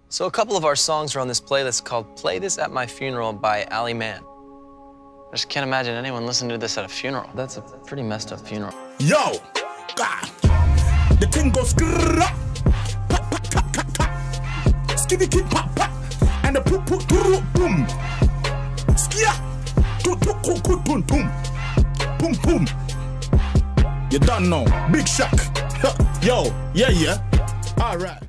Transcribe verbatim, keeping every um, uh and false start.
So a couple of our songs are on this playlist called Play This at My Funeral by Ali Man. I just can't imagine anyone listening to this at a funeral. That's a pretty messed up funeral. Yo! God! The thing goes grrrr, pop, pop, tap, tap, tap. Skitty kid pop, pop. And the poop, poop, poop, boom. Skia! Toot, toot, toot, toot, boom, boom. Boom, boom. You don't know. Big shock. Yo, yeah, yeah. All right.